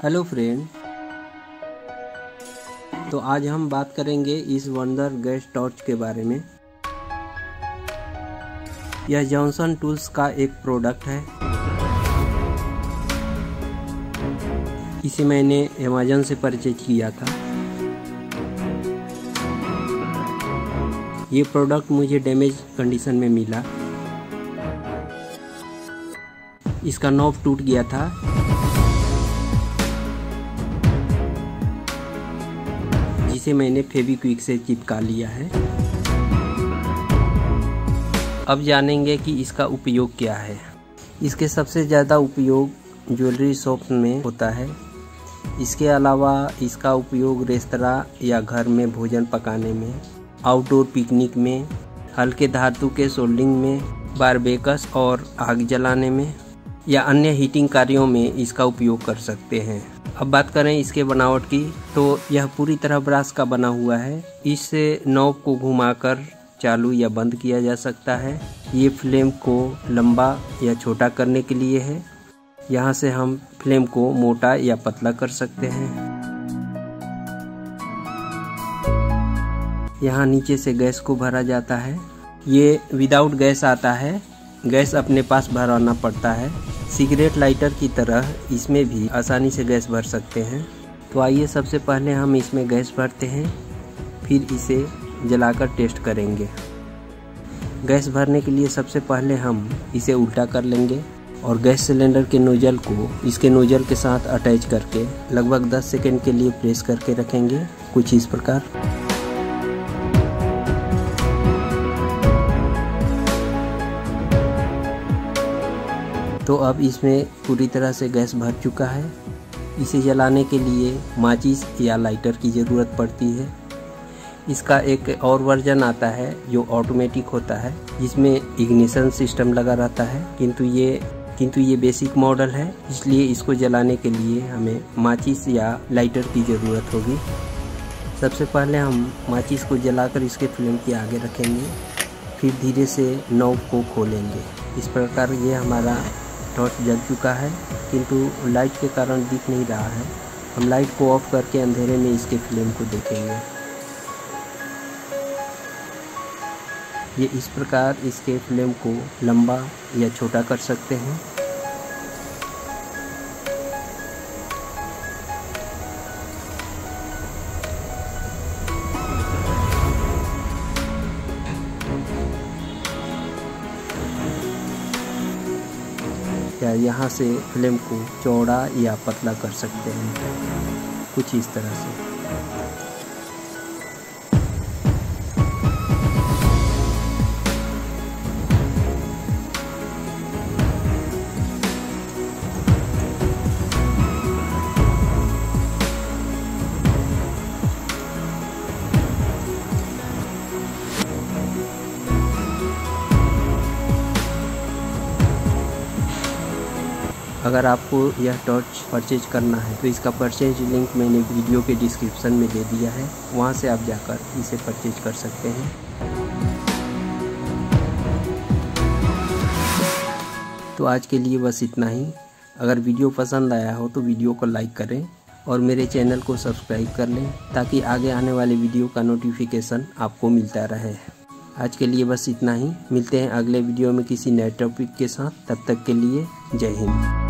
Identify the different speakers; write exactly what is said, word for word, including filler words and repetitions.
Speaker 1: Hello friend, तो आज हम बात करेंगे इस वंडर गैस टॉर्च के बारे में। यह जॉनसन टूल्स का एक प्रोडक्ट है। इसे मैंने अमेज़न से परचेज किया था। ये प्रोडक्ट मुझे डैमेज कंडीशन में मिला। इसका नॉब टूट गया था। जिसे मैंने फेविक्विक से चिपका लिया है। अब जानेंगे कि इसका उपयोग क्या है। इसके सबसे ज़्यादा उपयोग ज्वेलरी शॉप में होता है। इसके अलावा इसका उपयोग रेस्तरां या घर में भोजन पकाने में, आउटडोर पिकनिक में, हल्के धातु के सोल्डिंग में, बारबेकस और आग जलाने में या अन्य हीटिंग कार्यों में इसका उपयोग कर सकते हैं। अब बात करें इसके बनावट की, तो यह पूरी तरह ब्रास का बना हुआ है। इससे नॉब को घुमाकर चालू या बंद किया जा सकता है। ये फ्लेम को लंबा या छोटा करने के लिए है। यहाँ से हम फ्लेम को मोटा या पतला कर सकते हैं। यहाँ नीचे से गैस को भरा जाता है। ये विदाउट गैस आता है। गैस अपने पास भराना पड़ता है। सिगरेट लाइटर की तरह इसमें भी आसानी से गैस भर सकते हैं। तो आइए सबसे पहले हम इसमें गैस भरते हैं, फिर इसे जलाकर टेस्ट करेंगे। गैस भरने के लिए सबसे पहले हम इसे उल्टा कर लेंगे और गैस सिलेंडर के नोजल को इसके नोजल के साथ अटैच करके लगभग दस सेकंड के लिए प्रेस करके रखेंगे, कुछ इस प्रकार। तो अब इसमें पूरी तरह से गैस भर चुका है। इसे जलाने के लिए माचिस या लाइटर की ज़रूरत पड़ती है। इसका एक और वर्जन आता है जो ऑटोमेटिक होता है, जिसमें इग्निशन सिस्टम लगा रहता है, किंतु ये किंतु ये बेसिक मॉडल है, इसलिए इसको जलाने के लिए हमें माचिस या लाइटर की ज़रूरत होगी। सबसे पहले हम माचिस को जलाकर इसके फ्लेम के आगे रखेंगे, फिर धीरे से नॉब को खोलेंगे। इस प्रकार ये हमारा टॉर्च जल चुका है, किंतु लाइट के कारण दिख नहीं रहा है। हम लाइट को ऑफ करके अंधेरे में इसके फ्लेम को देखेंगे। ये इस प्रकार इसके फ्लेम को लंबा या छोटा कर सकते हैं। या यहाँ से फ्लेम को चौड़ा या पतला कर सकते हैं, कुछ इस तरह से। अगर आपको यह टॉर्च परचेज करना है तो इसका परचेज लिंक मैंने वीडियो के डिस्क्रिप्शन में दे दिया है, वहां से आप जाकर इसे परचेज कर सकते हैं। तो आज के लिए बस इतना ही। अगर वीडियो पसंद आया हो तो वीडियो को लाइक करें और मेरे चैनल को सब्सक्राइब कर लें, ताकि आगे आने वाले वीडियो का नोटिफिकेशन आपको मिलता रहे। आज के लिए बस इतना ही। मिलते हैं अगले वीडियो में किसी नए टॉपिक के साथ। तब तक के लिए जय हिंद।